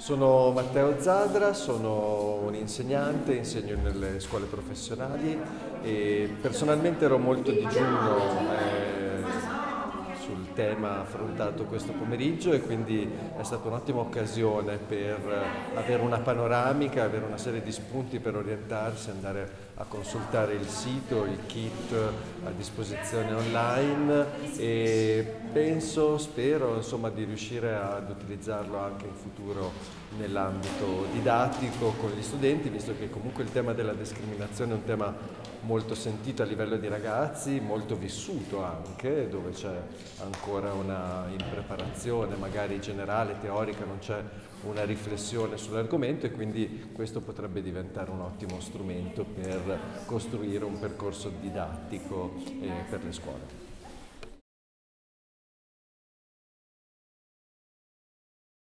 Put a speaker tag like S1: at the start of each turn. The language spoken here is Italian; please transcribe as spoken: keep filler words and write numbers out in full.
S1: Sono Matteo Zadra, sono un insegnante, insegno nelle scuole professionali e personalmente ero molto digiuno eh, sul tema affrontato questo pomeriggio e quindi è stata un'ottima occasione per avere una panoramica, avere una serie di spunti per orientarsi, andare a consultare il sito, il kit a disposizione online e penso, spero insomma di riuscire ad utilizzarlo anche in futuro nell'ambito didattico con gli studenti, visto che comunque il tema della discriminazione è un tema molto sentito a livello di ragazzi, molto vissuto anche, dove c'è ancora una impreparazione magari generale, teorica, non c'è una riflessione sull'argomento e quindi questo potrebbe diventare un ottimo strumento per costruire un percorso didattico eh, per le scuole.